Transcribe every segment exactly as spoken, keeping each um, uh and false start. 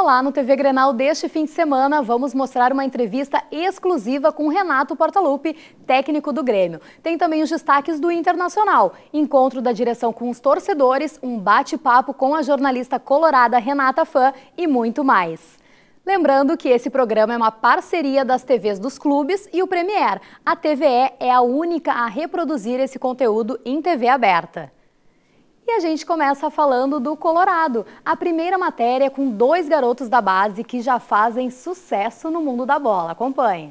Olá, no T V Grenal deste fim de semana vamos mostrar uma entrevista exclusiva com Renato Portaluppi, técnico do Grêmio. Tem também os destaques do Internacional, encontro da direção com os torcedores, um bate-papo com a jornalista colorada Renata Fã e muito mais. Lembrando que esse programa é uma parceria das T Vs dos clubes e o Premier. A T V E é a única a reproduzir esse conteúdo em T V aberta. E a gente começa falando do Colorado, a primeira matéria com dois garotos da base que já fazem sucesso no mundo da bola. Acompanhe.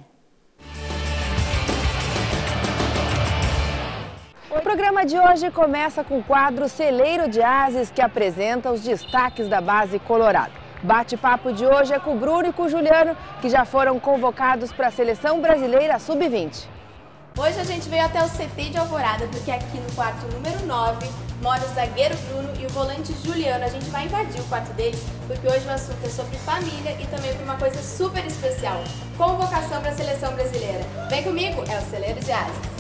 O programa de hoje começa com o quadro Celeiro de Ases, que apresenta os destaques da base Colorado. Bate-papo de hoje é com o Bruno e com o Juliano, que já foram convocados para a Seleção Brasileira sub vinte. Hoje a gente veio até o C T de Alvorada, porque aqui no quarto número nove mora o zagueiro Bruno e o volante Juliano. A gente vai invadir o quarto deles, porque hoje o assunto é sobre família e também por uma coisa super especial: convocação para a Seleção Brasileira. Vem comigo, é o Celeiro de Ases.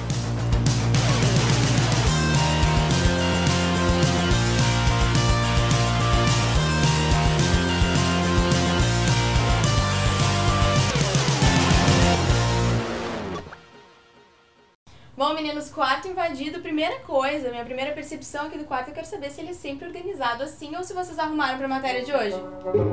Bom, meninos, quarto invadido, primeira coisa, minha primeira percepção aqui do quarto, eu quero saber se ele é sempre organizado assim ou se vocês arrumaram pra matéria de hoje.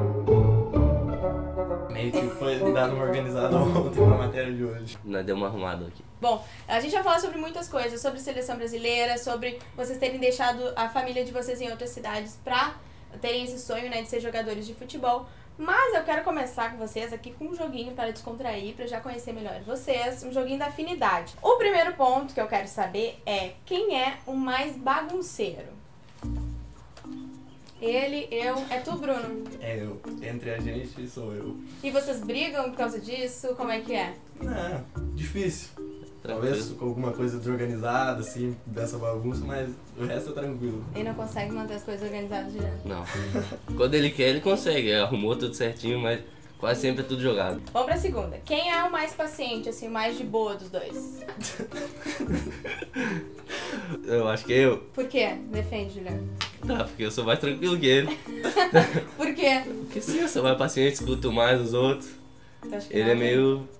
Meio que foi dado uma organizada ontem pra matéria de hoje. Nós demos uma arrumada aqui. Bom, a gente vai falar sobre muitas coisas, sobre seleção brasileira, sobre vocês terem deixado a família de vocês em outras cidades pra terem esse sonho, né, de ser jogadores de futebol. Mas eu quero começar com vocês aqui com um joguinho para descontrair, para já conhecer melhor vocês, um joguinho da afinidade. O primeiro ponto que eu quero saber é quem é o mais bagunceiro? Ele, eu, é tu, Bruno? É eu. Entre a gente sou eu. E vocês brigam por causa disso? Como é que é? Não, difícil. Tranquilo. Talvez com alguma coisa desorganizada, assim, dessa bagunça, mas o resto é tranquilo. Ele não consegue manter as coisas organizadas direto. Não. Quando ele quer, ele consegue. Ele arrumou tudo certinho, mas quase sempre é tudo jogado. Vamos pra segunda. Quem é o mais paciente, assim, o mais de boa dos dois? Eu acho que eu. Por quê? Defende, Juliano. Tá, porque eu sou mais tranquilo que ele. Por quê? Porque sim, eu sou mais paciente, escuto mais os outros. Tu acha que Ele não? é meio...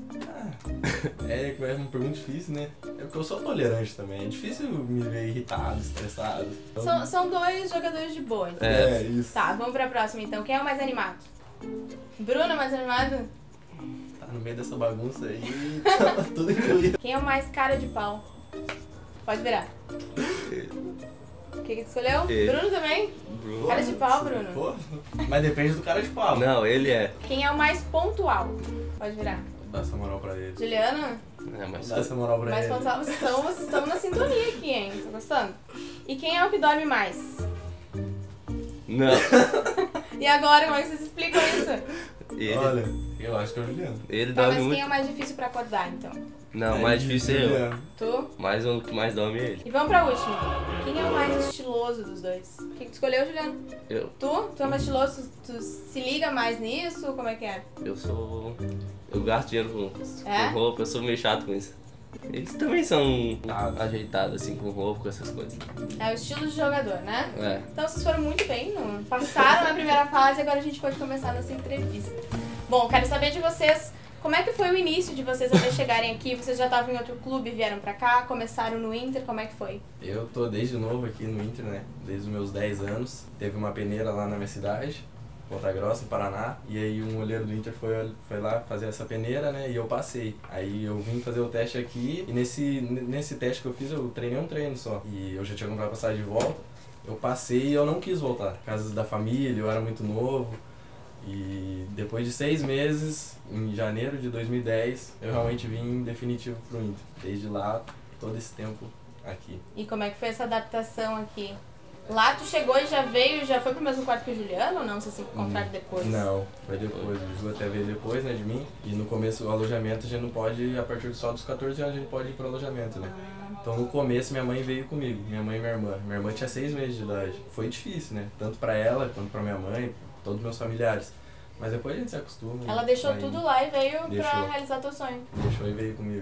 É que é uma pergunta difícil, né? É porque eu sou tolerante também. É difícil me ver irritado, estressado. Então, São, são dois jogadores de boa, então. É. é isso. Tá, vamos pra próxima então. Quem é o mais animado? Bruno é mais animado? Tá no meio dessa bagunça aí, tá tudo incluído. Quem é o mais cara de pau? Pode virar. O que que tu escolheu? Ele. Bruno também? Bruno. Cara de pau, Bruno. Pô, mas depende do cara de pau. Não, ele é. Quem é o mais pontual? Pode virar. Dá essa moral pra ele. Juliano? É, mas Dá essa moral pra Mais ele. pontual. Vocês estão, vocês estão na sintonia aqui, hein? Tô gostando. E quem é o que dorme mais? não. E agora, como é que vocês explicam isso? Ele, Olha, eu acho que é o Juliano. ele Tá, dorme mas muito. quem é o mais difícil pra acordar, então? Não, o mais difícil é eu. Juliano. Tu? Mas o que mais dorme é ele. E vamos pra última. Quem é o mais estiloso dos dois? O que que tu escolheu, Juliano? Eu. Tu? Tu é mais estiloso? Tu, tu se liga mais nisso? Como é que é? Eu sou... Eu gasto dinheiro com, É? com roupa, eu sou meio chato com isso. Eles também são ajeitados assim com roupa, com essas coisas. É o estilo de jogador, né? É. Então vocês foram muito bem, não? Passaram na primeira fase e agora a gente pode começar nossa entrevista. Bom, quero saber de vocês, como é que foi o início de vocês até chegarem aqui? Vocês já estavam em outro clube, vieram pra cá, começaram no Inter, como é que foi? Eu tô desde novo aqui no Inter, né? Desde os meus dez anos. Teve uma peneira lá na minha cidade, Ponta Grossa, no Paraná. E aí um olheiro do Inter foi, foi lá fazer essa peneira, né? E eu passei. Aí eu vim fazer o teste aqui e nesse, nesse teste que eu fiz eu treinei um treino só. E eu já tinha comprado passagem de volta. Eu passei e eu não quis voltar. Por causa da família, eu era muito novo. E depois de seis meses, em janeiro de dois mil e dez, eu realmente vim definitivo pro Inter. Desde lá, todo esse tempo aqui. E como é que foi essa adaptação aqui? Lá tu chegou e já veio, já foi pro mesmo quarto que o Juliano ou não? Vocês se encontraram depois? Não, foi depois. O Ju até veio depois, né, de mim. E no começo o alojamento a gente não pode, a partir só dos catorze anos a gente pode ir pro alojamento, né? Então no começo minha mãe veio comigo, minha mãe e minha irmã. Minha irmã tinha seis meses de idade. Foi difícil, né? Tanto pra ela quanto pra minha mãe, todos os meus familiares. Mas depois a gente se acostuma. Ela deixou vai tudo indo. lá e veio Deixou. pra realizar teu sonho. Deixou e veio comigo.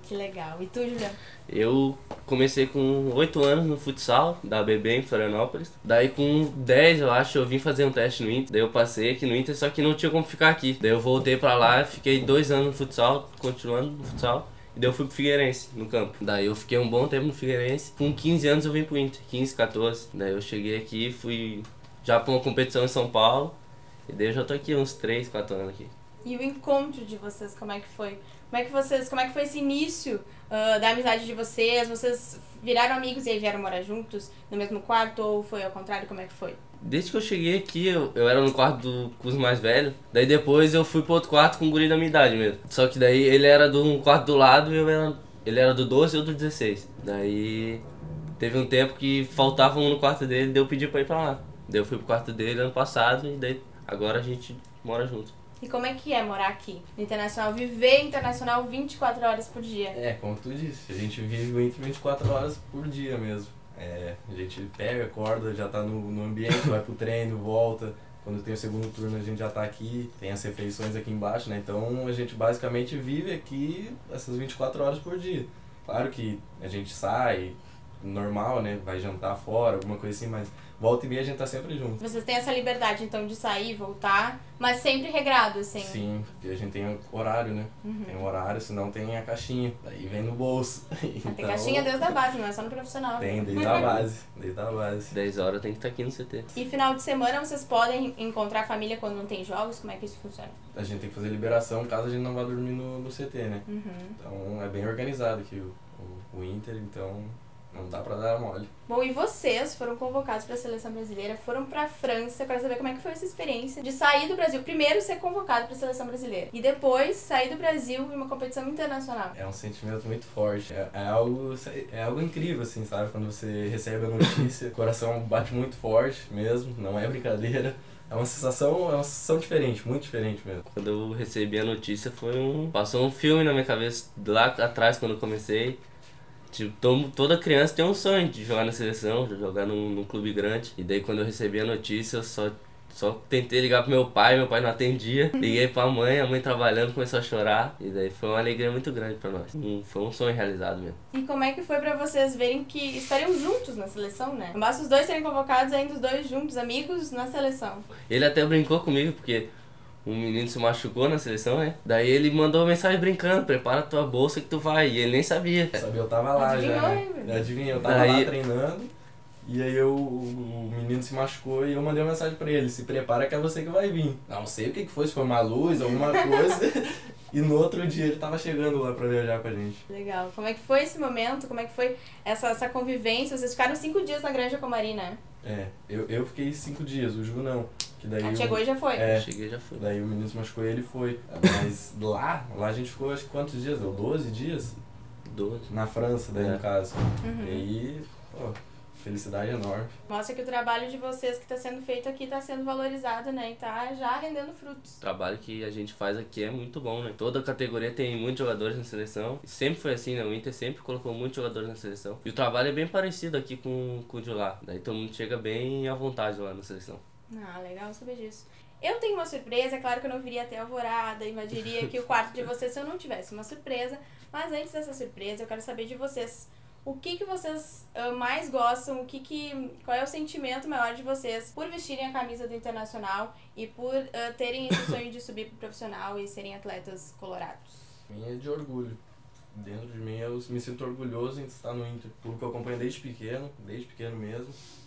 Que legal. E tu, Juliano? Eu comecei com oito anos no futsal, da B B em Florianópolis. Daí com dez, eu acho, eu vim fazer um teste no Inter. Daí eu passei aqui no Inter, só que não tinha como ficar aqui. Daí eu voltei pra lá, fiquei dois anos no futsal, continuando no futsal. E daí eu fui pro Figueirense, no campo. Daí eu fiquei um bom tempo no Figueirense. Com quinze anos eu vim pro Inter, quinze, quatorze. Daí eu cheguei aqui, fui já pra uma competição em São Paulo. E daí eu já tô aqui uns três, quatro anos aqui. E o encontro de vocês, como é que foi? Como é que vocês, como é que foi esse início uh, da amizade de vocês? Vocês viraram amigos e aí vieram morar juntos no mesmo quarto ou foi ao contrário? Como é que foi? Desde que eu cheguei aqui, eu, eu era no quarto do, com os mais velhos. Daí depois eu fui pro outro quarto com o guri da minha idade mesmo. Só que daí ele era do um quarto do lado e eu era, ele era do doze e eu do dezesseis. Daí teve um tempo que faltava um no quarto dele, daí eu pedi pra ir pra lá. Daí eu fui pro quarto dele ano passado e daí agora a gente mora junto. E como é que é morar aqui no Internacional, viver Internacional vinte e quatro horas por dia? É, como tu disse, a gente vive o Inter vinte e quatro horas por dia mesmo. É, a gente pega, acorda, já tá no, no ambiente, vai pro treino, volta. Quando tem o segundo turno a gente já tá aqui, tem as refeições aqui embaixo, né? Então a gente basicamente vive aqui essas vinte e quatro horas por dia. Claro que a gente sai, normal, né? Vai jantar fora, alguma coisa assim, mas volta e meia a gente tá sempre junto. Vocês têm essa liberdade, então, de sair, voltar, mas sempre regrado, assim? Sim, porque a gente tem horário, né? Uhum. Tem horário, senão tem a caixinha, daí vem no bolso. Então, tem caixinha desde a base, não é só no profissional. Tem, desde a base, desde a base. dez horas tem que estar aqui no C T. E final de semana vocês podem encontrar a família quando não tem jogos? Como é que isso funciona? A gente tem que fazer liberação caso a gente não vá dormir no, no C T, né? Uhum. Então é bem organizado aqui o, o, o Inter, então não dá pra dar mole. Bom, e vocês foram convocados para a seleção brasileira, foram para a França. Eu quero saber como é que foi essa experiência de sair do Brasil. Primeiro ser convocado para a seleção brasileira e depois sair do Brasil em uma competição internacional. É um sentimento muito forte. É, é, algo, é algo incrível, assim, sabe? Quando você recebe a notícia, o coração bate muito forte mesmo, não é brincadeira. É uma sensação, é uma sensação diferente, muito diferente mesmo. Quando eu recebi a notícia foi um... Passou um filme na minha cabeça lá atrás quando eu comecei. Tipo, toda criança tem um sonho de jogar na seleção, de jogar num, num clube grande. E daí quando eu recebi a notícia, eu só, só tentei ligar pro meu pai, meu pai não atendia. Liguei pra mãe, a mãe trabalhando, começou a chorar. E daí foi uma alegria muito grande pra nós. Um, foi um sonho realizado mesmo. E como é que foi pra vocês verem que estariam juntos na seleção, né? Não basta os dois serem convocados, ainda os dois juntos, amigos, na seleção. Ele até brincou comigo, porque um menino se machucou na seleção, né? Daí ele mandou uma mensagem brincando, prepara tua bolsa que tu vai. E ele nem sabia. Sabia, eu tava lá Adivinhou, já. hein, Né? Adivinha, eu tava Daí... lá treinando. E aí eu, o menino se machucou e eu mandei uma mensagem pra ele, se prepara que é você que vai vir. Não sei o que que foi, se foi uma luz, alguma coisa. E no outro dia ele tava chegando lá pra viajar com a gente. Legal. Como é que foi esse momento? Como é que foi essa, essa convivência? Vocês ficaram cinco dias na Granja Comari, né? É, eu, eu fiquei cinco dias, o Ju não. Que daí Ah, eu, chegou e já foi. É, Cheguei e já foi. daí o menino se machucou e ele foi. Mas lá, lá a gente ficou acho que quantos dias? Deu doze dias? doze. Na França, daí É. no caso. Uhum. E aí, pô, felicidade enorme. Mostra que o trabalho de vocês que está sendo feito aqui está sendo valorizado, né? E tá já rendendo frutos. O trabalho que a gente faz aqui é muito bom, né? Toda categoria tem muitos jogadores na seleção. E sempre foi assim, né? O Inter sempre colocou muitos jogadores na seleção. E o trabalho é bem parecido aqui com, com o de lá. Daí todo mundo chega bem à vontade lá na seleção. Ah, legal saber disso. Eu tenho uma surpresa, é claro que eu não viria até Alvorada, invadiria aqui o quarto de vocês se eu não tivesse uma surpresa. Mas antes dessa surpresa, eu quero saber de vocês. O que que vocês uh, mais gostam, o que que, qual é o sentimento maior de vocês por vestirem a camisa do Internacional e por uh, terem esse sonho de subir pro profissional e serem atletas colorados? Minha é de orgulho. Dentro de mim eu me sinto orgulhoso em estar no Inter. Tudo que eu acompanho desde pequeno, desde pequeno mesmo.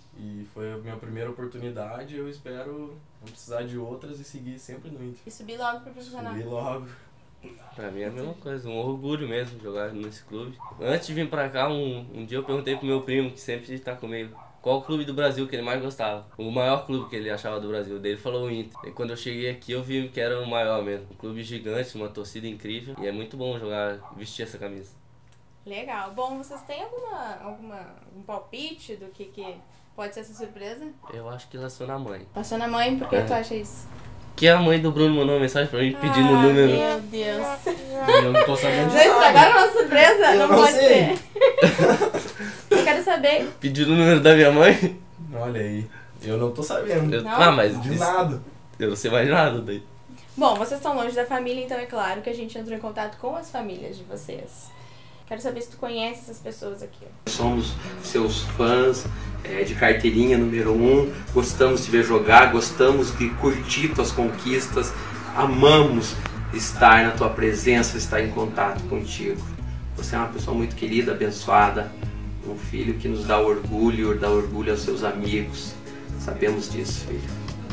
E foi a minha primeira oportunidade, eu espero não precisar de outras e seguir sempre no Inter. E subir logo pro profissional. Subir logo. Pra mim é a mesma coisa, um orgulho mesmo jogar nesse clube. Antes de vir pra cá, um, um dia eu perguntei pro meu primo, que sempre tá comigo, qual o clube do Brasil que ele mais gostava. O maior clube que ele achava do Brasil. Daí ele falou o Inter. E quando eu cheguei aqui eu vi que era o maior mesmo. Um clube gigante, uma torcida incrível. E é muito bom jogar, vestir essa camisa. Legal. Bom, vocês têm alguma, alguma um palpite do que, que pode ser essa surpresa? Eu acho que relaciona a mãe. Passou na mãe, por que É. tu acha isso? Que a mãe do Bruno mandou uma mensagem pra mim pedindo o Ah, número. meu Deus. Eu não tô sabendo de Já nada. estragaram a nossa surpresa? Eu não, não pode sei. ser. Eu quero saber. Pedindo o número da minha mãe? Olha aí, eu não tô sabendo. Eu- Não? ah, mas De isso- nada. eu não sei mais nada daí. Bom, vocês estão longe da família, então é claro que a gente entrou em contato com as famílias de vocês. Quero saber se tu conhece essas pessoas aqui. Somos seus fãs, é, de carteirinha número um, gostamos de ver jogar, gostamos de curtir tuas conquistas, amamos estar na tua presença, estar em contato contigo. Você é uma pessoa muito querida, abençoada, um filho que nos dá orgulho, dá orgulho aos seus amigos. Sabemos disso, filho.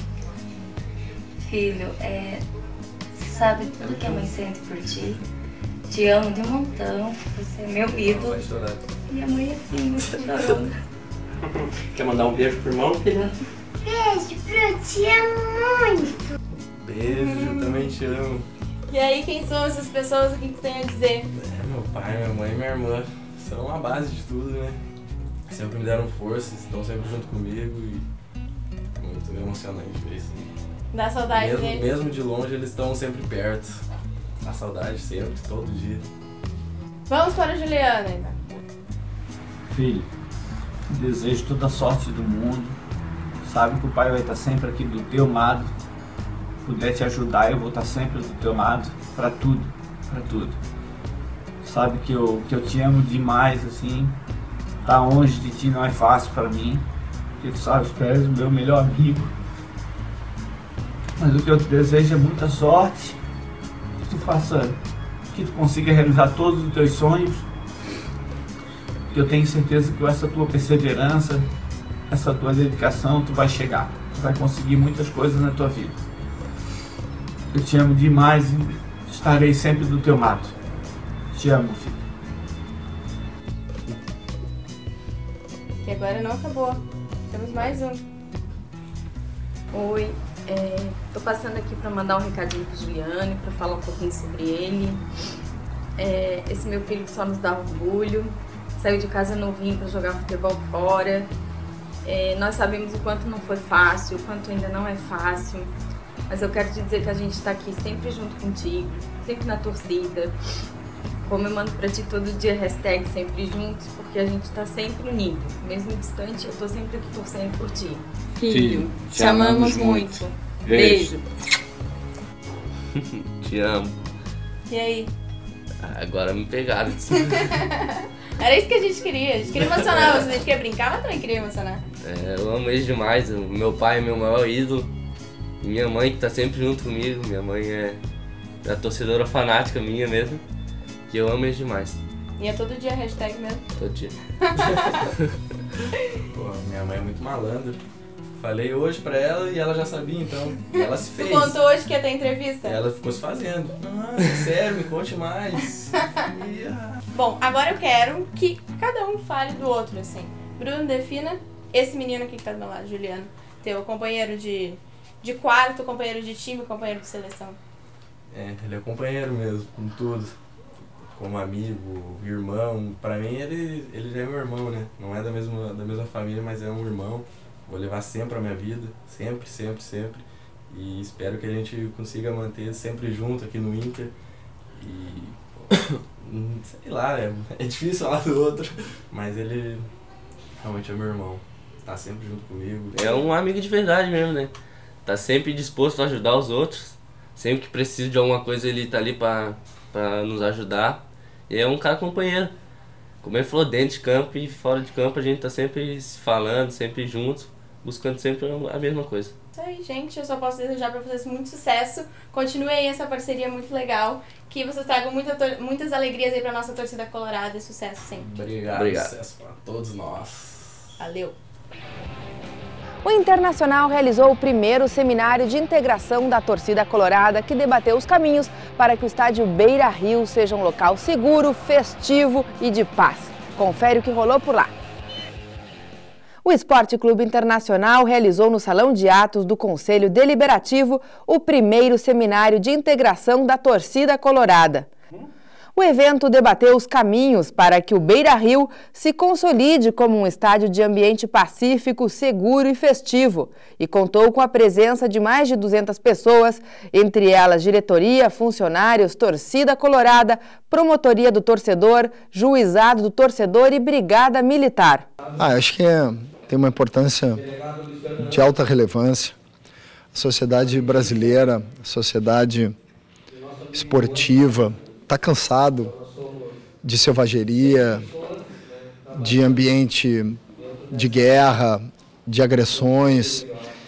Filho, é, você sabe tudo que a mãe sente por ti. Te amo de um montão, você é meu ídolo. E a mãe é assim, muito chorona. Quer mandar um beijo pro irmão, filha? Beijo, eu te amo muito. Beijo, eu também te amo. E aí, quem são essas pessoas? O que tu tem a dizer? É, meu pai, minha mãe e minha irmã são a base de tudo, né? Sempre me deram força, estão sempre junto comigo e é muito emocionante ver isso. Dá saudade mesmo, deles? Mesmo de longe, eles estão sempre perto. A saudade sempre, todo dia. Vamos para o Juliano, então. Filho, desejo toda a sorte do mundo. Sabe que o pai vai estar sempre aqui do teu lado. Se puder te ajudar, eu vou estar sempre do teu lado. Pra tudo, pra tudo. Sabe que eu, que eu te amo demais, assim. Tá longe de ti não é fácil pra mim. Porque tu sabe, tu és o meu melhor amigo. Mas o que eu te desejo é muita sorte. Que tu faça, que tu consiga realizar todos os teus sonhos. Que eu tenho certeza que com essa tua perseverança, essa tua dedicação, tu vai chegar. Tu vai conseguir muitas coisas na tua vida. Eu te amo demais e estarei sempre do teu lado. Te amo, filho. Que agora não acabou. Temos mais um. Oi, é, tô passando aqui para mandar um recadinho pro Juliano, para falar um pouquinho sobre ele. É, esse meu filho que só nos dá orgulho, saiu de casa novinho para jogar futebol fora. É, nós sabemos o quanto não foi fácil, o quanto ainda não é fácil, mas eu quero te dizer que a gente está aqui sempre junto contigo, sempre na torcida. Como eu mando pra ti todo dia, hashtag sempre juntos, porque a gente tá sempre unido. Mesmo distante, eu tô sempre aqui torcendo por ti. Filho, te, te amamos muito. muito. Beijo. Te amo. E aí? Agora me pegaram. Era isso que a gente queria. A gente queria emocionar vocês. A gente queria brincar, mas também queria emocionar. É, eu amo eles demais. Meu pai é meu maior ídolo. E minha mãe que tá sempre junto comigo. Minha mãe é a torcedora fanática minha mesmo. E eu amo eles demais. E é todo dia hashtag mesmo? Todo dia. Pô, minha mãe é muito malandra. Falei hoje pra ela e ela já sabia, então. E ela se fez. Tu contou hoje que ia ter entrevista? E ela ficou se fazendo. Nossa, sério, me conte mais. E, ah. Bom, agora eu quero que cada um fale do outro, assim. Bruno, defina esse menino aqui que tá do meu lado, Juliano. Teu companheiro de, de quarto, companheiro de time, companheiro de seleção. É, ele é companheiro mesmo, com tudo. Como amigo, irmão. Pra mim ele, ele já é meu irmão, né? Não é da mesma, da mesma família, mas é um irmão. Vou levar sempre a minha vida, sempre, sempre, sempre. E espero que a gente consiga manter sempre junto aqui no Inter. E, pô, sei lá, é, é difícil falar do outro, mas ele realmente é meu irmão. Tá sempre junto comigo. É um amigo de verdade mesmo, né? Tá sempre disposto a ajudar os outros. Sempre que precisa de alguma coisa ele tá ali pra, pra nos ajudar. E é um cara companheiro. Como ele falou, dentro de campo e fora de campo a gente tá sempre se falando, sempre juntos, buscando sempre a mesma coisa. Isso aí, gente. Eu só posso desejar pra vocês muito sucesso. Continuem essa parceria muito legal. Que vocês tragam muita muitas alegrias aí pra nossa torcida colorada e sucesso sempre. Obrigado. Obrigado. Sucesso pra todos nós. Valeu. O Internacional realizou o primeiro seminário de integração da torcida colorada, que debateu os caminhos para que o estádio Beira-Rio seja um local seguro, festivo e de paz. Confere o que rolou por lá. O Esporte Clube Internacional realizou no Salão de Atos do Conselho Deliberativo o primeiro seminário de integração da torcida colorada. O evento debateu os caminhos para que o Beira-Rio se consolide como um estádio de ambiente pacífico, seguro e festivo, e contou com a presença de mais de duzentas pessoas, entre elas diretoria, funcionários, torcida colorada, promotoria do torcedor, juizado do torcedor e brigada militar. Ah, acho que é, tem uma importância de alta relevância. A sociedade brasileira, a sociedade esportiva, está cansado de selvageria, de ambiente de guerra, de agressões,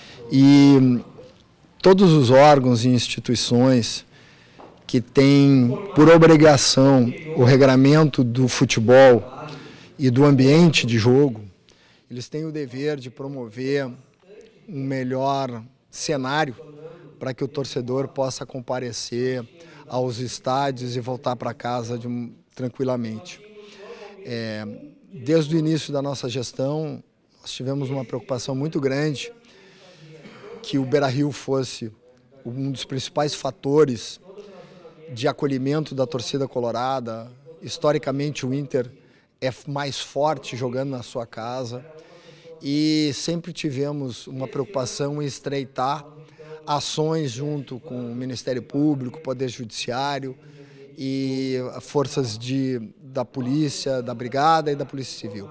e todos os órgãos e instituições que têm por obrigação o regramento do futebol e do ambiente de jogo, eles têm o dever de promover um melhor cenário para que o torcedor possa comparecer aos estádios e voltar para casa de um, tranquilamente. É, desde o início da nossa gestão, nós tivemos uma preocupação muito grande que o Beira-Rio fosse um dos principais fatores de acolhimento da torcida colorada. Historicamente, o Inter é mais forte jogando na sua casa e sempre tivemos uma preocupação em estreitar ações junto com o Ministério Público, Poder Judiciário e forças de, da Polícia, da Brigada e da Polícia Civil.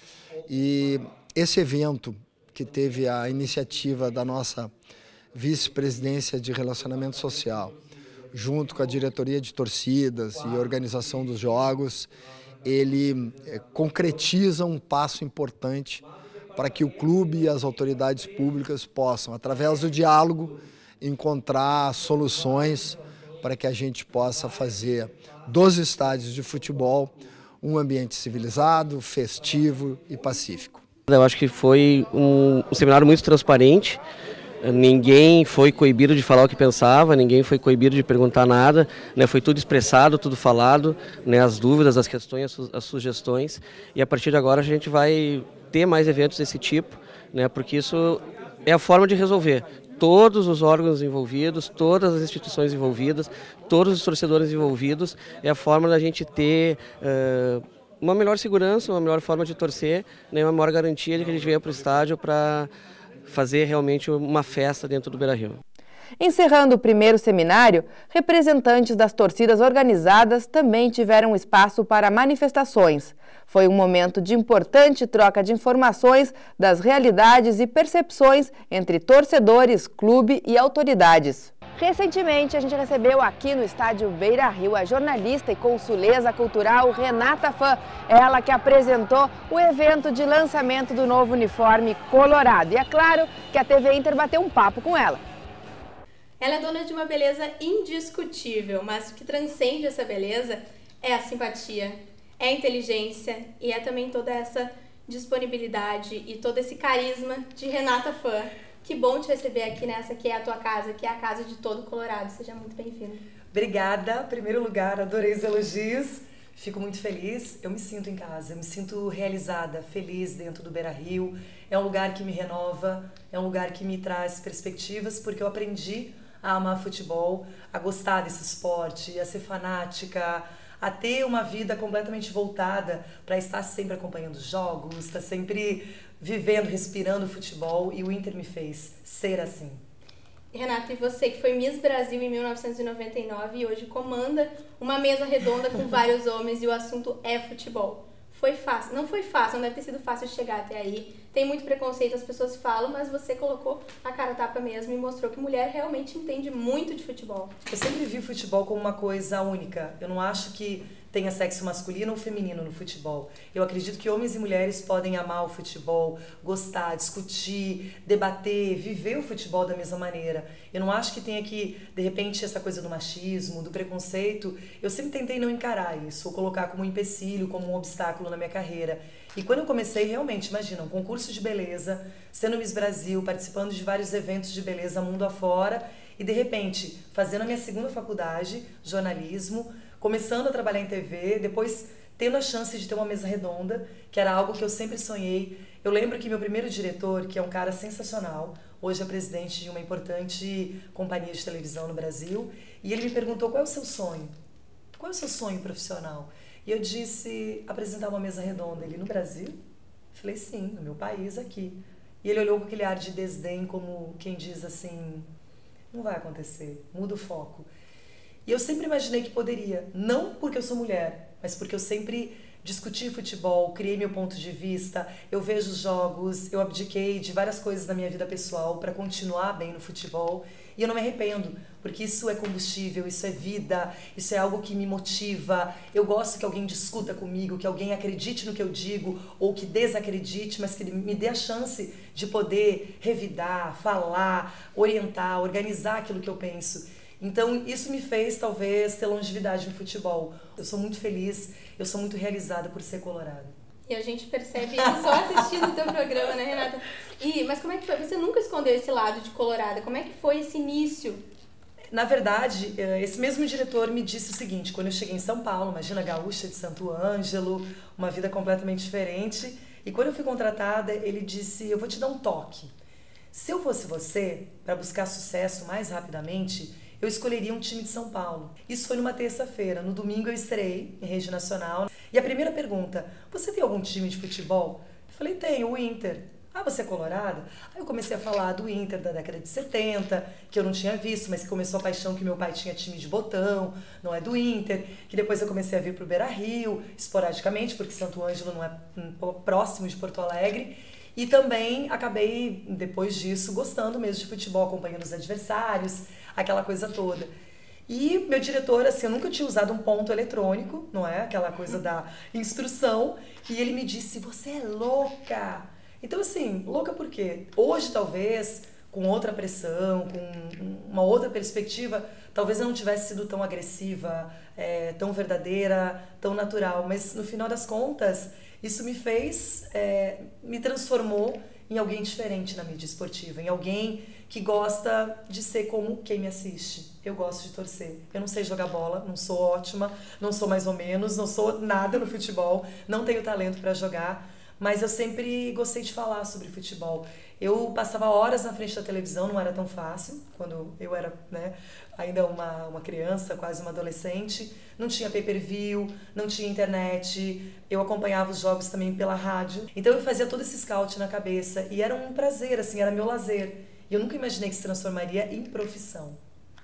E esse evento, que teve a iniciativa da nossa vice-presidência de Relacionamento Social, junto com a diretoria de torcidas e organização dos jogos, ele é, concretiza um passo importante para que o clube e as autoridades públicas possam, através do diálogo, encontrar soluções para que a gente possa fazer dos estádios de futebol um ambiente civilizado, festivo e pacífico. Eu acho que foi um, um seminário muito transparente. Ninguém foi coibido de falar o que pensava, ninguém foi coibido de perguntar nada, né? Foi tudo expressado, tudo falado, né? As dúvidas, as questões, as, su as sugestões. E a partir de agora a gente vai ter mais eventos desse tipo, né? Porque isso é a forma de resolver. Todos os órgãos envolvidos, todas as instituições envolvidas, todos os torcedores envolvidos, é a forma da gente ter uh, uma melhor segurança, uma melhor forma de torcer, né? Uma maior garantia de que a gente venha para o estádio para fazer realmente uma festa dentro do Beira-Rio. Encerrando o primeiro seminário, representantes das torcidas organizadas também tiveram espaço para manifestações. Foi um momento de importante troca de informações das realidades e percepções entre torcedores, clube e autoridades. Recentemente, a gente recebeu aqui no estádio Beira-Rio a jornalista e consuleza cultural Renata Fã, ela que apresentou o evento de lançamento do novo uniforme colorado. E é claro que a T V Inter bateu um papo com ela. Ela é dona de uma beleza indiscutível, mas o que transcende essa beleza é a simpatia, é a inteligência e é também toda essa disponibilidade e todo esse carisma de Renata Fã. Que bom te receber aqui nessa que é a tua casa, que é a casa de todo Colorado. Seja muito bem-vinda. Obrigada. Em primeiro lugar, adorei os elogios. Fico muito feliz. Eu me sinto em casa, eu me sinto realizada, feliz dentro do Beira-Rio. É um lugar que me renova, é um lugar que me traz perspectivas, porque eu aprendi a amar futebol, a gostar desse esporte, a ser fanática, a ter uma vida completamente voltada para estar sempre acompanhando jogos, estar sempre vivendo, respirando futebol, e o Inter me fez ser assim. Renata, e você que foi Miss Brasil em mil novecentos e noventa e nove e hoje comanda uma mesa redonda com vários homens e o assunto é futebol. Foi fácil? Não foi fácil, não deve ter sido fácil chegar até aí. Tem muito preconceito, as pessoas falam, mas você colocou a cara a tapa mesmo e mostrou que mulher realmente entende muito de futebol. Eu sempre vi o futebol como uma coisa única. Eu não acho que tenha sexo masculino ou feminino no futebol. Eu acredito que homens e mulheres podem amar o futebol, gostar, discutir, debater, viver o futebol da mesma maneira. Eu não acho que tenha que, de repente, essa coisa do machismo, do preconceito. Eu sempre tentei não encarar isso, ou colocar como um empecilho, como um obstáculo na minha carreira. E quando eu comecei, realmente, imagina, um concurso de beleza, sendo Miss Brasil, participando de vários eventos de beleza mundo afora, e de repente, fazendo a minha segunda faculdade, jornalismo, começando a trabalhar em T V, depois tendo a chance de ter uma mesa redonda, que era algo que eu sempre sonhei. Eu lembro que meu primeiro diretor, que é um cara sensacional, hoje é presidente de uma importante companhia de televisão no Brasil, e ele me perguntou qual é o seu sonho, qual é o seu sonho profissional? E eu disse, apresentar uma mesa redonda. Ele, no Brasil? Eu falei, sim, no meu país, aqui. E ele olhou com aquele ar de desdém, como quem diz assim, não vai acontecer, muda o foco. E eu sempre imaginei que poderia, não porque eu sou mulher, mas porque eu sempre discuti futebol, criei meu ponto de vista, eu vejo os jogos, eu abdiquei de várias coisas da minha vida pessoal para continuar bem no futebol e eu não me arrependo, porque isso é combustível, isso é vida, isso é algo que me motiva. Eu gosto que alguém discuta comigo, que alguém acredite no que eu digo ou que desacredite, mas que me dê a chance de poder revidar, falar, orientar, organizar aquilo que eu penso. Então, isso me fez, talvez, ter longevidade no futebol. Eu sou muito feliz, eu sou muito realizada por ser colorada. E a gente percebe isso só assistindo o teu programa, né, Renata? E, mas como é que foi? Você nunca escondeu esse lado de colorada. Como é que foi esse início? Na verdade, esse mesmo diretor me disse o seguinte, quando eu cheguei em São Paulo, imagina, gaúcha de Santo Ângelo, uma vida completamente diferente, e quando eu fui contratada, ele disse, eu vou te dar um toque. Se eu fosse você, para buscar sucesso mais rapidamente, eu escolheria um time de São Paulo. Isso foi numa terça-feira. No domingo eu estreiei em rede nacional. E a primeira pergunta, você tem algum time de futebol? Eu falei, tenho, o Inter. Ah, você é colorada? Aí eu comecei a falar do Inter da década de setenta, que eu não tinha visto, mas que começou a paixão que meu pai tinha time de botão, não é do Inter, que depois eu comecei a vir pro Beira-Rio, esporadicamente, porque Santo Ângelo não é próximo de Porto Alegre. E também acabei, depois disso, gostando mesmo de futebol, acompanhando os adversários, aquela coisa toda. E meu diretor, assim, eu nunca tinha usado um ponto eletrônico, não é? Aquela coisa da instrução. E ele me disse, você é louca! Então, assim, louca por quê? Hoje, talvez, com outra pressão, com uma outra perspectiva, talvez eu não tivesse sido tão agressiva, é, tão verdadeira, tão natural. Mas, no final das contas, isso me fez, é, me transformou em alguém diferente na mídia esportiva, em alguém que gosta de ser como quem me assiste. Eu gosto de torcer. Eu não sei jogar bola, não sou ótima, não sou mais ou menos, não sou nada no futebol, não tenho talento para jogar, mas eu sempre gostei de falar sobre futebol. Eu passava horas na frente da televisão, não era tão fácil, quando eu era, né, ainda uma, uma criança, quase uma adolescente. Não tinha pay-per-view, não tinha internet, eu acompanhava os jogos também pela rádio. Então eu fazia todo esse scout na cabeça e era um prazer, assim, era meu lazer. E eu nunca imaginei que se transformaria em profissão.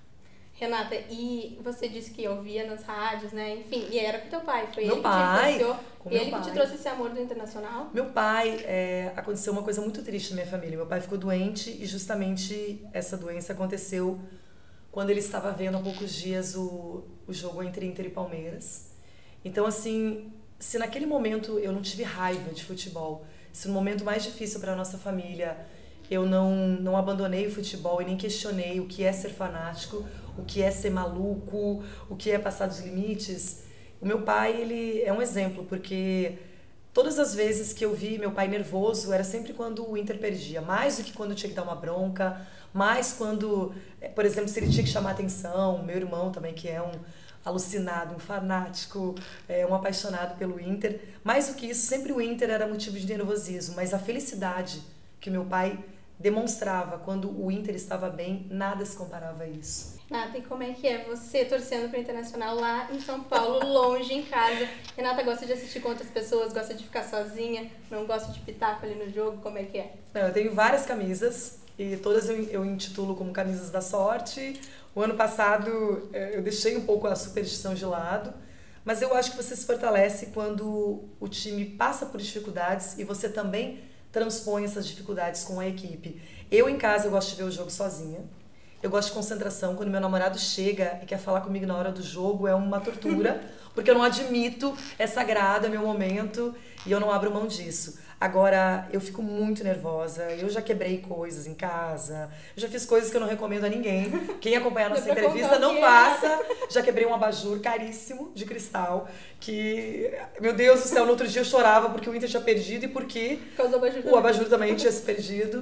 Renata, e você disse que ouvia nas rádios, né? Enfim, e era com teu pai, foi meu ele pai, que te influenciou, com e meu ele pai. que te trouxe esse amor do internacional? Meu pai, é, aconteceu uma coisa muito triste na minha família. Meu pai ficou doente e justamente essa doença aconteceu quando ele estava vendo há poucos dias o, o jogo entre Inter e Palmeiras. Então, assim, se naquele momento eu não tive raiva de futebol, se no momento mais difícil para a nossa família eu não, não abandonei o futebol e nem questionei o que é ser fanático, o que é ser maluco, o que é passar dos limites. O meu pai, ele é um exemplo, porque todas as vezes que eu vi meu pai nervoso, era sempre quando o Inter perdia, mais do que quando tinha que dar uma bronca, mais quando, por exemplo, se ele tinha que chamar atenção, meu irmão também, que é um alucinado, um fanático, é, um apaixonado pelo Inter. Mais do que isso, sempre o Inter era motivo de nervosismo, mas a felicidade que meu pai demonstrava quando o Inter estava bem, nada se comparava a isso. Renata, e como é que é você torcendo para o Internacional lá em São Paulo, longe, em casa? Renata gosta de assistir com outras pessoas, gosta de ficar sozinha, não gosta de pitaco ali no jogo, como é que é? Não, eu tenho várias camisas e todas eu, eu intitulo como camisas da sorte. O ano passado eu deixei um pouco a superstição de lado, mas eu acho que você se fortalece quando o time passa por dificuldades e você também transpõe essas dificuldades com a equipe. Eu, em casa, eu gosto de ver o jogo sozinha. Eu gosto de concentração. Quando meu namorado chega e quer falar comigo na hora do jogo, é uma tortura, porque eu não admito, é sagrado, é meu momento, e eu não abro mão disso. Agora, eu fico muito nervosa, eu já quebrei coisas em casa, eu já fiz coisas que eu não recomendo a ninguém. Quem acompanhar a nossa entrevista, não faça. Já quebrei um abajur caríssimo de cristal, que, meu Deus do céu, no outro dia eu chorava porque o Inter tinha perdido e porque o abajur também tinha se perdido.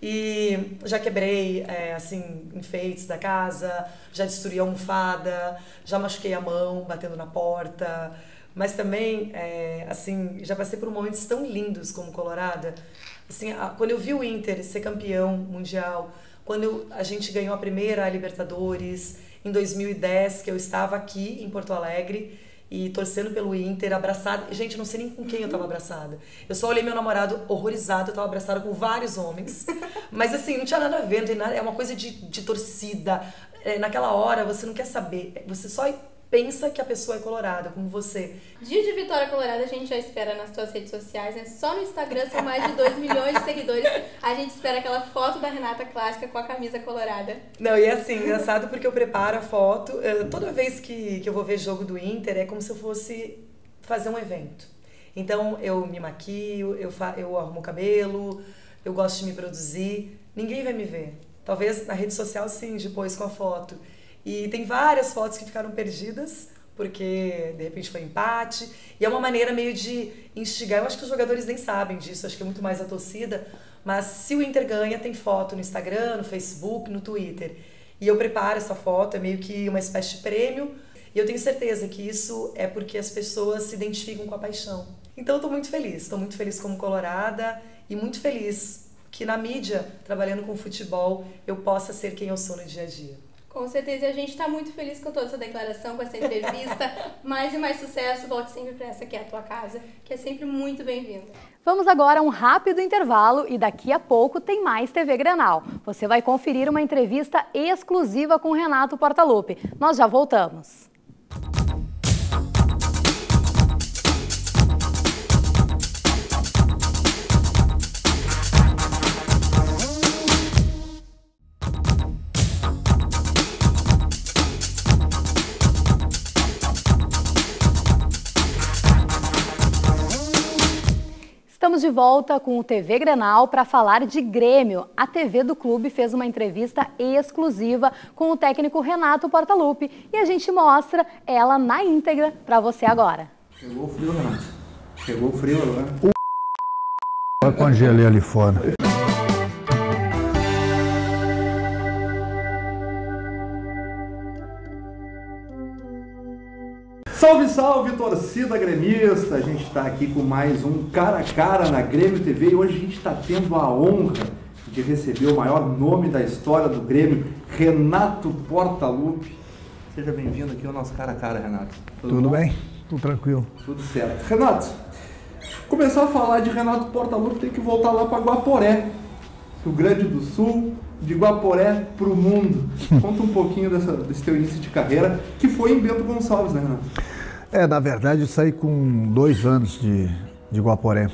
E já quebrei, é, assim, enfeites da casa, já destruí a almofada, já machuquei a mão batendo na porta. Mas também, é, assim, já passei por momentos tão lindos como colorada. Assim, a, quando eu vi o Inter ser campeão mundial, quando eu, a gente ganhou a primeira Libertadores, em dois mil e dez, que eu estava aqui em Porto Alegre e torcendo pelo Inter, abraçada. Gente, eu não sei nem com quem eu estava abraçada. Eu só olhei meu namorado horrorizado, eu estava abraçada com vários homens. Mas assim, não tinha nada a ver, não tem nada, é uma coisa de, de torcida. É, naquela hora, você não quer saber, você só pensa que a pessoa é colorada, como você. Dia de Vitória Colorada a gente já espera nas suas redes sociais, né? Só no Instagram são mais de dois milhões de seguidores. A gente espera aquela foto da Renata clássica com a camisa colorada. Não, e é assim, engraçado porque eu preparo a foto. Toda vez que, que eu vou ver jogo do Inter, é como se eu fosse fazer um evento. Então eu me maquio, eu, fa eu arrumo o cabelo, eu gosto de me produzir. Ninguém vai me ver. Talvez na rede social sim, depois com a foto. E tem várias fotos que ficaram perdidas, porque de repente foi empate. E é uma maneira meio de instigar. Eu acho que os jogadores nem sabem disso, acho que é muito mais a torcida. Mas se o Inter ganha, tem foto no Instagram, no Facebook, no Twitter. E eu preparo essa foto, é meio que uma espécie de prêmio. E eu tenho certeza que isso é porque as pessoas se identificam com a paixão. Então eu estou muito feliz, estou muito feliz como colorada e muito feliz que na mídia, trabalhando com futebol, eu possa ser quem eu sou no dia a dia. Com certeza, e a gente está muito feliz com toda essa declaração, com essa entrevista. Mais e mais sucesso, volte sempre para essa que é a tua casa, que é sempre muito bem-vinda. Vamos agora a um rápido intervalo e daqui a pouco tem mais T V Grenal. Você vai conferir uma entrevista exclusiva com Renato Portaluppi. Nós já voltamos. Estamos de volta com o T V Grenal para falar de Grêmio. A T V do clube fez uma entrevista exclusiva com o técnico Renato Portaluppi e a gente mostra ela na íntegra para você agora. Chegou o frio, Renato. Chegou o frio agora. Eu congelei ali fora. Salve, salve, torcida gremista! A gente está aqui com mais um Cara a Cara na Grêmio T V e hoje a gente está tendo a honra de receber o maior nome da história do Grêmio, Renato Portaluppi. Seja bem-vindo aqui ao nosso Cara a Cara, Renato. Tudo, Tudo bem? Tudo tranquilo. Tudo certo. Renato, começar a falar de Renato Portaluppi tem que voltar lá para Guaporé, Rio Grande do Sul, de Guaporé para o mundo. Conta um pouquinho dessa, desse teu início de carreira, que foi em Bento Gonçalves, né, Renato? É, na verdade eu saí com dois anos de, de Guaporé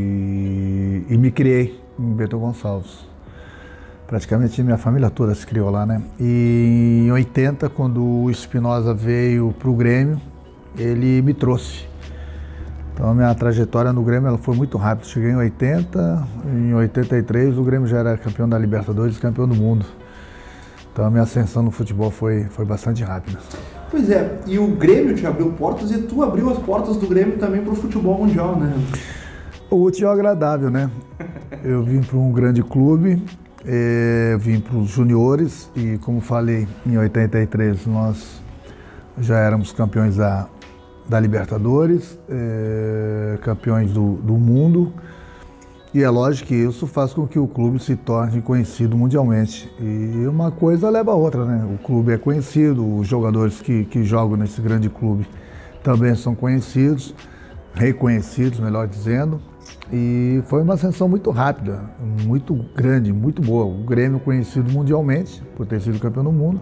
e, e me criei em Bento Gonçalves. Praticamente minha família toda se criou lá, né? E em oitenta, quando o Espinosa veio para o Grêmio, ele me trouxe. Então a minha trajetória no Grêmio ela foi muito rápida. Cheguei em oitenta, em oitenta e três o Grêmio já era campeão da Libertadores e campeão do mundo. Então a minha ascensão no futebol foi, foi bastante rápida. Pois é, e o Grêmio te abriu portas e tu abriu as portas do Grêmio também para o futebol mundial, né? O útil é agradável, né? Eu vim para um grande clube, eh, vim para os juniores e, como falei, em oitenta e três nós já éramos campeões da, da Libertadores, eh, campeões do, do mundo. E é lógico que isso faz com que o clube se torne conhecido mundialmente. E uma coisa leva a outra, né? O clube é conhecido, os jogadores que, que jogam nesse grande clube também são conhecidos, reconhecidos, melhor dizendo. E foi uma ascensão muito rápida, muito grande, muito boa. O Grêmio conhecido mundialmente, por ter sido campeão do mundo.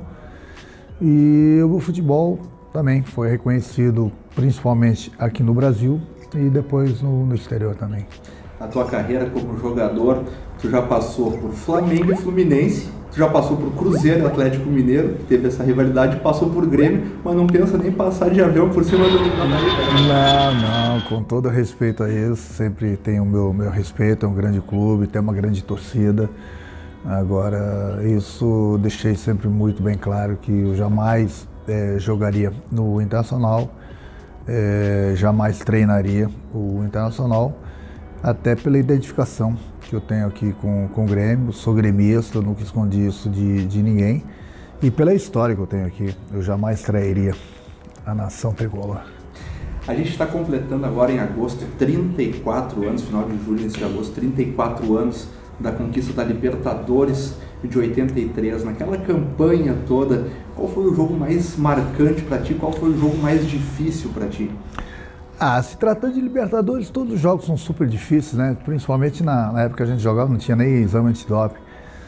E o futebol também foi reconhecido, principalmente aqui no Brasil e depois no, no exterior também. A tua carreira como jogador, tu já passou por Flamengo e Fluminense, tu já passou por Cruzeiro e Atlético Mineiro, que teve essa rivalidade, passou por Grêmio, mas não pensa nem passar de avião por cima do... Não, não, com todo respeito a eles, sempre tem o meu, meu respeito, é um grande clube, tem uma grande torcida. Agora, isso deixei sempre muito bem claro que eu jamais é, jogaria no Internacional, é, jamais treinaria o Internacional, até pela identificação que eu tenho aqui com, com o Grêmio, sou gremista, eu nunca escondi isso de, de ninguém, e pela história que eu tenho aqui, eu jamais trairia a nação tricolor. A gente está completando agora em agosto trinta e quatro anos, final de julho, início de agosto, trinta e quatro anos da conquista da Libertadores de oitenta e três. Naquela campanha toda, qual foi o jogo mais marcante para ti? Qual foi o jogo mais difícil para ti? Ah, se tratando de Libertadores, todos os jogos são super difíceis, né? Principalmente na, na época que a gente jogava, não tinha nem exame antidoping.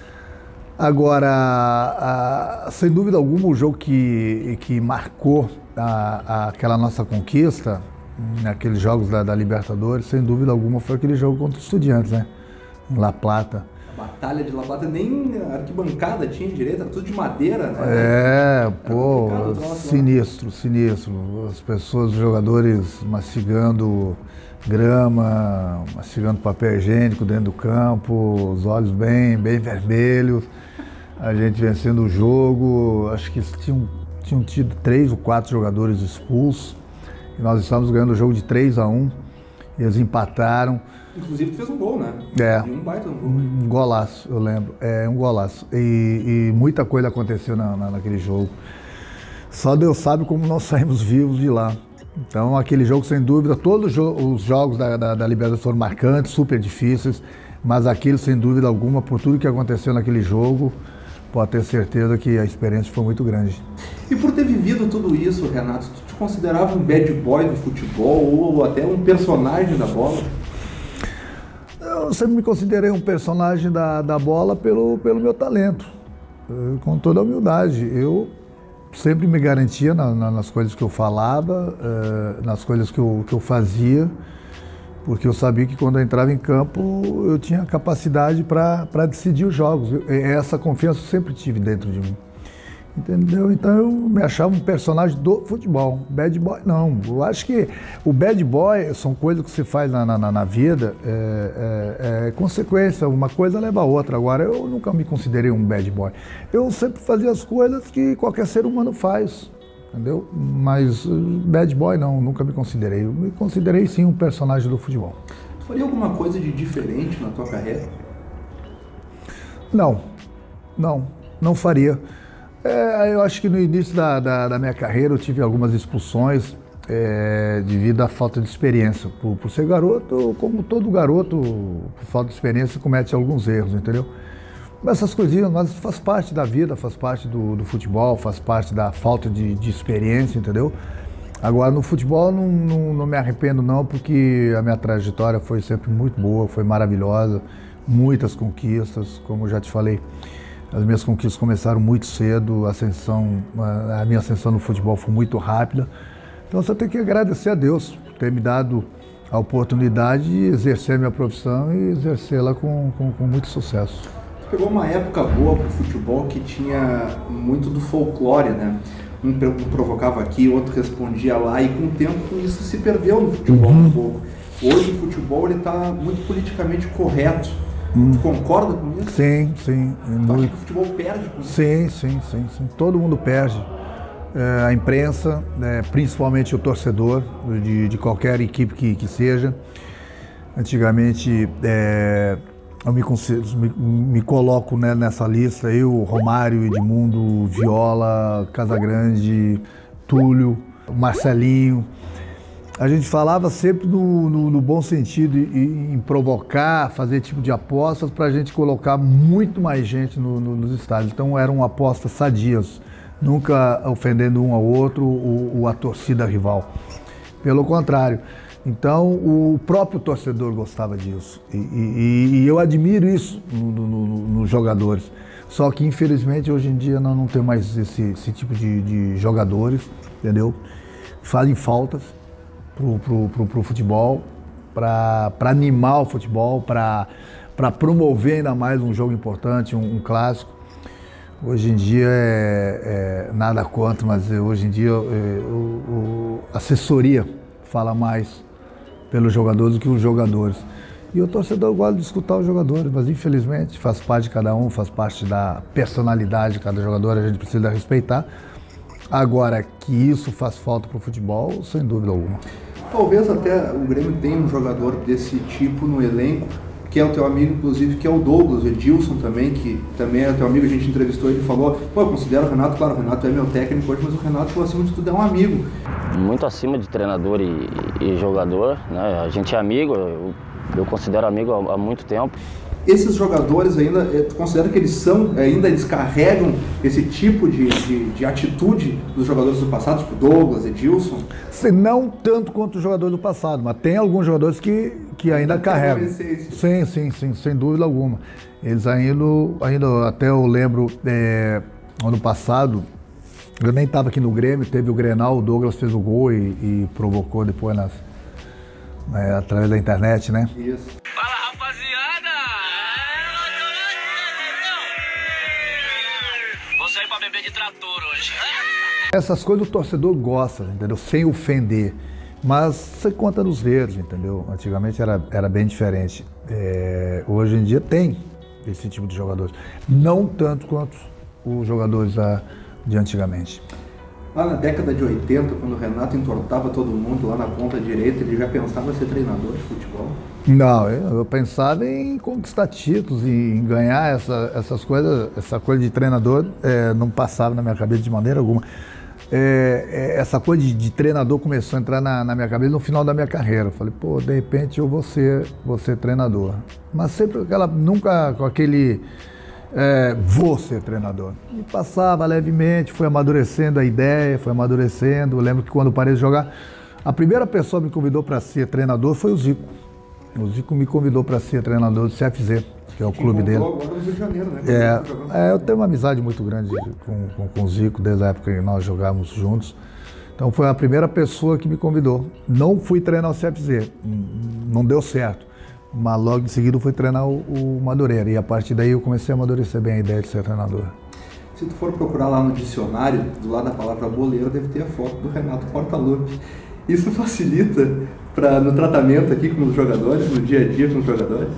Agora, a, sem dúvida alguma, o jogo que, que marcou a, a, aquela nossa conquista, naqueles jogos da, da Libertadores, sem dúvida alguma, foi aquele jogo contra os Estudiantes, né? Em La Plata. A Batalha de La Plata, nem arquibancada tinha direito, era tudo de madeira, né? É, era pô, sinistro, sinistro. As pessoas, os jogadores mastigando grama, mastigando papel higiênico dentro do campo, os olhos bem, bem vermelhos. A gente vencendo o jogo, acho que tinham, tinham tido três ou quatro jogadores expulsos. E nós estávamos ganhando o jogo de três a um, eles empataram. Inclusive fez um gol, né? É, um baita um gol. Um golaço, eu lembro, é um golaço. E, e muita coisa aconteceu na, na, naquele jogo. Só Deus sabe como nós saímos vivos de lá. Então aquele jogo, sem dúvida, todos os jogos da, da, da Libertadores foram marcantes, super difíceis, mas aquele, sem dúvida alguma, por tudo que aconteceu naquele jogo, pode ter certeza que a experiência foi muito grande. E por ter vivido tudo isso, Renato, tu te considerava um bad boy do futebol ou até um personagem da bola? Eu sempre me considerei um personagem da, da bola pelo, pelo meu talento, com toda a humildade. Eu sempre me garantia na, na, nas coisas que eu falava, uh, nas coisas que eu, que eu fazia, porque eu sabia que quando eu entrava em campo eu tinha capacidade para decidir os jogos. Eu, essa confiança eu sempre tive dentro de mim. Entendeu? Então eu me achava um personagem do futebol. Bad boy não. Eu acho que o bad boy são coisas que você faz na, na, na vida, é, é, é consequência, uma coisa leva a outra. Agora eu nunca me considerei um bad boy. Eu sempre fazia as coisas que qualquer ser humano faz, entendeu? Mas bad boy não, nunca me considerei. Eu me considerei sim um personagem do futebol. Tu faria alguma coisa de diferente na tua carreira? Não, não, não faria. É, eu acho que no início da, da, da minha carreira eu tive algumas expulsões é, devido à falta de experiência. Por, por ser garoto, como todo garoto, por falta de experiência, comete alguns erros, entendeu? Mas essas coisinhas, mas faz parte da vida, faz parte do, do futebol, faz parte da falta de, de experiência, entendeu? Agora, no futebol não, não, não me arrependo não, porque a minha trajetória foi sempre muito boa, foi maravilhosa, muitas conquistas, como eu já te falei. As minhas conquistas começaram muito cedo, a, ascensão, a minha ascensão no futebol foi muito rápida. Então só tenho que agradecer a Deus por ter me dado a oportunidade de exercer a minha profissão e exercê-la com, com, com muito sucesso. Você pegou uma época boa para o futebol que tinha muito do folclore, né? Um provocava aqui, outro respondia lá, e com o tempo isso se perdeu no futebol uhum. um pouco. Hoje o futebol está muito politicamente correto. Hum. Tu concorda com isso? Sim, sim. Tu muito... acha que o futebol perde com isso? Sim, sim, sim, sim. Todo mundo perde. É, a imprensa, é, principalmente o torcedor de, de qualquer equipe que, que seja. Antigamente, é, eu me, me, me coloco né, nessa lista, eu, Romário, Edmundo, Viola, Casagrande, Túlio, Marcelinho. A gente falava sempre no, no, no bom sentido, em, em provocar, fazer tipo de apostas para a gente colocar muito mais gente no, no, nos estádios. Então eram apostas sadias, nunca ofendendo um ao outro ou, ou a torcida rival. Pelo contrário. Então o próprio torcedor gostava disso e, e, e eu admiro isso nos no, no, no jogadores. Só que infelizmente hoje em dia nós não temos mais esse, esse tipo de, de jogadores, entendeu? Fazem faltas Pro, pro, pro, pro futebol, para animar o futebol, para promover ainda mais um jogo importante, um, um clássico. Hoje em dia é, é nada contra, mas hoje em dia é, o, a assessoria fala mais pelos jogadores do que os jogadores. E o torcedor gosta de escutar os jogadores, mas infelizmente faz parte de cada um, faz parte da personalidade de cada jogador, a gente precisa respeitar. Agora, que isso faz falta para o futebol, sem dúvida alguma. Talvez até o Grêmio tenha um jogador desse tipo no elenco, que é o teu amigo, inclusive, que é o Douglas, o Edilson também, que também é teu amigo, a gente entrevistou ele e falou, pô, eu considero o Renato, claro, o Renato é meu técnico hoje, mas o Renato, acima de tudo, é um amigo. Muito acima de treinador e, e jogador, né? A gente é amigo, eu, eu considero amigo há, há muito tempo. Esses jogadores ainda, tu considera que eles são, ainda eles carregam esse tipo de, de, de atitude dos jogadores do passado, tipo Douglas, Edilson? Sim, não tanto quanto os jogadores do passado, mas tem alguns jogadores que, que ainda ainda carregam. Sim, sim, sim, sem dúvida alguma. Eles ainda, ainda até eu lembro, é, ano passado, Eu nem estava aqui no Grêmio, teve o Grenal, o Douglas fez o gol e, e provocou depois nas, né, através da internet, né? Isso. Fala, rapaziada! Vou sair pra beber de trator hoje. Essas coisas o torcedor gosta, entendeu? Sem ofender. Mas você conta nos dedos, entendeu? Antigamente era, era bem diferente. É, hoje em dia tem esse tipo de jogadores. Não tanto quanto os jogadores da, de antigamente. Lá na década de oitenta, quando o Renato entortava todo mundo lá na ponta direita, ele já pensava em ser treinador de futebol? Não, eu, eu pensava em conquistar títulos, em ganhar essa, essas coisas. Essa coisa de treinador é, não passava na minha cabeça de maneira alguma. É, é, essa coisa de, de treinador começou a entrar na, na minha cabeça no final da minha carreira. Eu falei, pô, de repente eu vou ser, vou ser treinador. Mas sempre aquela, nunca com aquele, é, vou ser treinador. E passava levemente, fui amadurecendo a ideia, foi amadurecendo. Eu lembro que quando parei de jogar, a primeira pessoa que me convidou para ser treinador foi o Zico. O Zico me convidou para ser treinador do C F Z, que é o clube dele. Agora no Rio de Janeiro, né? É, é, eu tenho uma amizade muito grande com, com, com o Zico, desde a época que nós jogávamos juntos. Então foi a primeira pessoa que me convidou. Não fui treinar o C F Z, não deu certo. Mas logo em seguida fui treinar o, o Madureira. E a partir daí eu comecei a amadurecer bem a ideia de ser treinador. Se tu for procurar lá no dicionário, do lado da palavra boleiro, deve ter a foto do Renato Portaluppi. Isso facilita pra, no tratamento aqui com os jogadores, no dia a dia com os jogadores?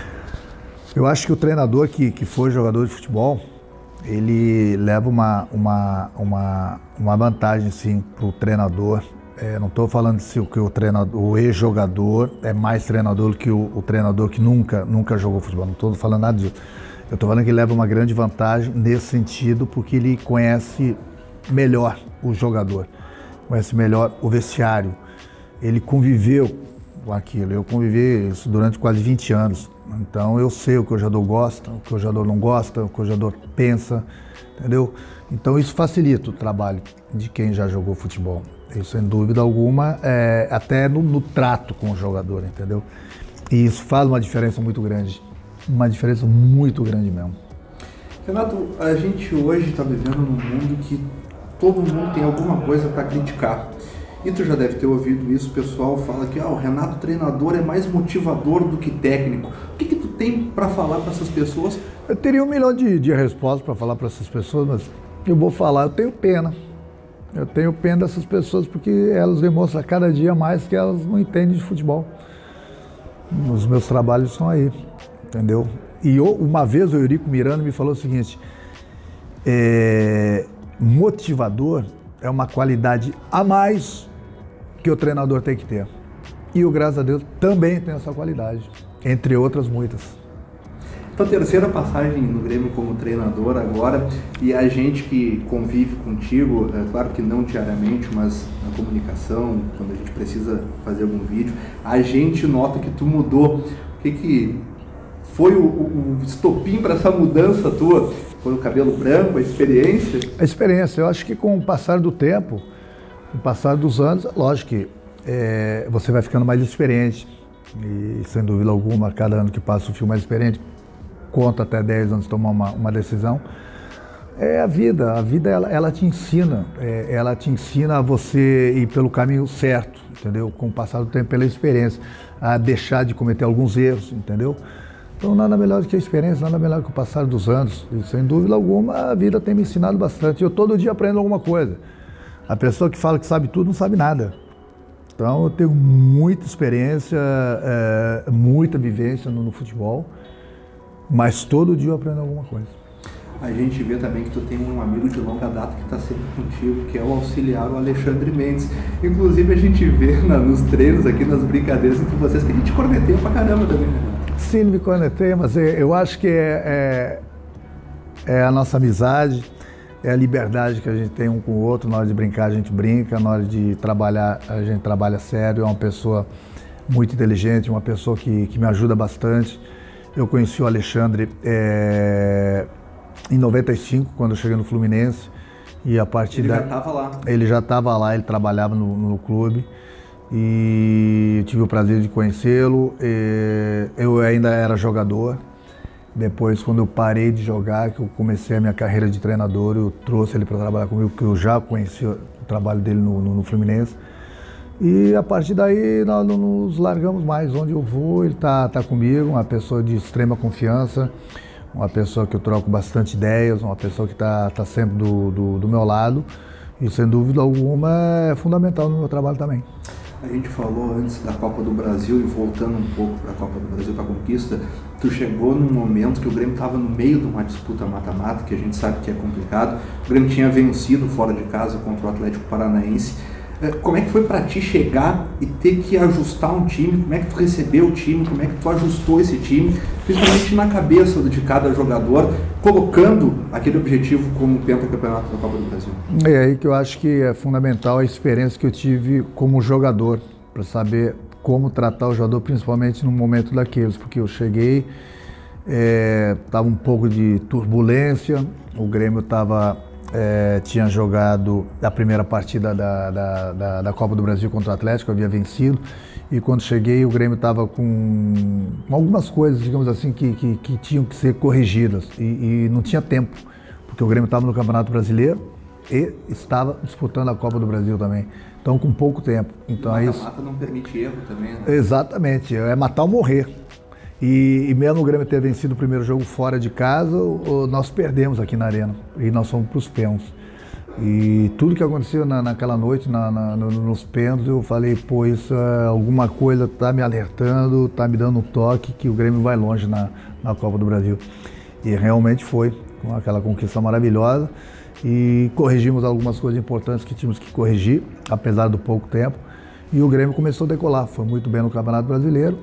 Eu acho que o treinador que, que for jogador de futebol, ele leva uma, uma, uma, uma vantagem, sim, para o treinador. É, não estou falando se o, que o, treinador, o ex-jogador é mais treinador do que o, o treinador que nunca, nunca jogou futebol. Não estou falando nada disso. Eu estou falando que ele leva uma grande vantagem nesse sentido, porque ele conhece melhor o jogador, conhece melhor o vestiário. Ele conviveu com aquilo. Eu convivi isso durante quase vinte anos. Então eu sei o que o jogador gosta, o que o jogador não gosta, o que o jogador pensa, entendeu? Então isso facilita o trabalho de quem já jogou futebol. Isso, sem dúvida alguma, é, até no, no trato com o jogador, entendeu? E isso faz uma diferença muito grande, uma diferença muito grande mesmo. Renato, a gente hoje está vivendo num mundo que todo mundo tem alguma coisa para criticar. E tu já deve ter ouvido isso, o pessoal fala que ah, o Renato treinador é mais motivador do que técnico. O que, que tu tem para falar para essas pessoas? Eu teria um milhão de, de respostas para falar para essas pessoas, mas eu vou falar, eu tenho pena. Eu tenho pena dessas pessoas porque elas demonstram cada dia mais que elas não entendem de futebol. Os meus trabalhos são aí, entendeu? E eu, uma vez o Eurico Miranda me falou o seguinte, é, motivador é uma qualidade a mais que o treinador tem que ter. E eu, graças a Deus, também tenho essa qualidade, entre outras muitas. Tua terceira passagem no Grêmio como treinador agora, e a gente que convive contigo, é claro que não diariamente, mas na comunicação, quando a gente precisa fazer algum vídeo, a gente nota que tu mudou. O que, que foi o, o, o estopim para essa mudança tua? Foi o cabelo branco, a experiência? A experiência. Eu acho que com o passar do tempo, com o passar dos anos, lógico que é, você vai ficando mais experiente. E, sem dúvida alguma, cada ano que passa, eu fico mais experiente. Conta até dez anos de tomar uma, uma decisão. É a vida. A vida, ela, ela te ensina. É, ela te ensina a você ir pelo caminho certo, entendeu? Com o passar do tempo, pela experiência. A deixar de cometer alguns erros, entendeu? Então, nada melhor do que a experiência, nada melhor do que o passar dos anos. E, sem dúvida alguma, a vida tem me ensinado bastante. Eu todo dia aprendo alguma coisa. A pessoa que fala que sabe tudo, não sabe nada. Então, eu tenho muita experiência, é, muita vivência no, no futebol, mas todo dia eu aprendo alguma coisa. A gente vê também que tu tem um amigo de longa data que está sempre contigo, que é o auxiliar, o Alexandre Mendes. Inclusive, a gente vê na, nos treinos aqui, nas brincadeiras entre vocês, que a gente corneteia pra caramba também. Sim, me corneteia, mas eu acho que é, é, é a nossa amizade, é a liberdade que a gente tem um com o outro. Na hora de brincar, a gente brinca, na hora de trabalhar, a gente trabalha sério. É uma pessoa muito inteligente, uma pessoa que, que me ajuda bastante. Eu conheci o Alexandre é, em noventa e cinco, quando eu cheguei no Fluminense. E a partir ele da... já estava lá. Ele já estava lá, ele trabalhava no, no clube. E eu tive o prazer de conhecê-lo. Eu ainda era jogador. Depois, quando eu parei de jogar, que eu comecei a minha carreira de treinador, eu trouxe ele para trabalhar comigo, porque eu já conhecia o trabalho dele no, no, no Fluminense. E a partir daí nós não nos largamos mais. Onde eu vou, ele está tá comigo, uma pessoa de extrema confiança, uma pessoa que eu troco bastante ideias, uma pessoa que está tá sempre do, do, do meu lado. E sem dúvida alguma é fundamental no meu trabalho também. A gente falou antes da Copa do Brasil e voltando um pouco para a Copa do Brasil, para a conquista, tu chegou num momento que o Grêmio estava no meio de uma disputa mata-mata, que a gente sabe que é complicado. O Grêmio tinha vencido fora de casa contra o Atlético Paranaense. Como é que foi para ti chegar e ter que ajustar um time? Como é que tu recebeu o time? Como é que tu ajustou esse time? Principalmente na cabeça de cada jogador, colocando aquele objetivo como pentacampeonato da Copa do Brasil. É aí que eu acho que é fundamental a experiência que eu tive como jogador, para saber como tratar o jogador, principalmente no momento daqueles, porque eu cheguei, estava é, um pouco de turbulência, o Grêmio estava... É, tinha jogado a primeira partida da, da, da, da Copa do Brasil contra o Atlético, havia vencido, e quando cheguei o Grêmio estava com algumas coisas, digamos assim, que, que, que tinham que ser corrigidas, e, e não tinha tempo, porque o Grêmio estava no Campeonato Brasileiro e estava disputando a Copa do Brasil também, então com pouco tempo. Então, o mata-mata isso... não permite erro também, né? Exatamente, é matar ou morrer. E, e mesmo o Grêmio ter vencido o primeiro jogo fora de casa, o, nós perdemos aqui na Arena e nós fomos para os pênaltis. E tudo que aconteceu na, naquela noite, na, na, no, nos pênaltis, eu falei, pô, isso é, alguma coisa está me alertando, está me dando um toque que o Grêmio vai longe na, na Copa do Brasil. E realmente foi, com aquela conquista maravilhosa. E corrigimos algumas coisas importantes que tínhamos que corrigir, apesar do pouco tempo. E o Grêmio começou a decolar, foi muito bem no Campeonato Brasileiro.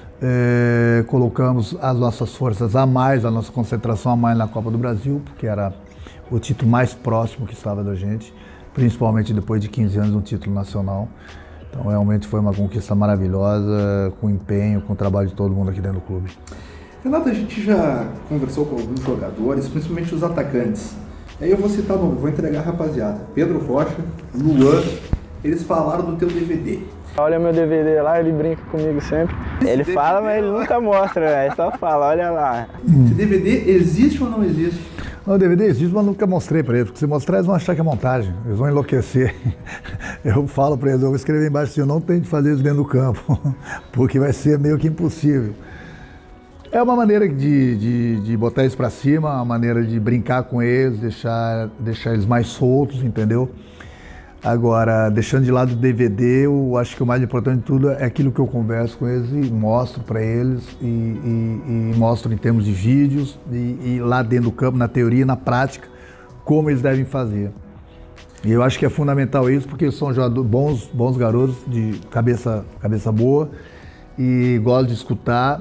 É, colocamos as nossas forças a mais, a nossa concentração a mais na Copa do Brasil, porque era o título mais próximo que estava da gente, principalmente depois de quinze anos, um título nacional. Então realmente foi uma conquista maravilhosa, com empenho, com o trabalho de todo mundo aqui dentro do clube. Renato, a gente já conversou com alguns jogadores, principalmente os atacantes. Aí eu vou citar o nome, vou entregar a rapaziada. Pedro Rocha, Luan, eles falaram do teu D V D. Olha meu D V D lá, ele brinca comigo sempre. Ele fala, mas ele nunca mostra, velho. Só fala, olha lá. Esse D V D existe ou não existe? Não, o D V D existe, mas nunca mostrei para eles. Porque se mostrar, eles vão achar que é montagem. Eles vão enlouquecer. Eu falo para eles, eu vou escrever embaixo assim, eu não tenho de fazer isso dentro do campo. Porque vai ser meio que impossível. É uma maneira de, de, de botar isso para cima, uma maneira de brincar com eles, deixar, deixar eles mais soltos, entendeu? Agora, deixando de lado o D V D, eu acho que o mais importante de tudo é aquilo que eu converso com eles e mostro para eles, e, e, e mostro em termos de vídeos, e, e lá dentro do campo, na teoria e na prática, como eles devem fazer. E eu acho que é fundamental isso, porque são jogadores, bons, bons garotos, de cabeça, cabeça boa, e gostam de escutar,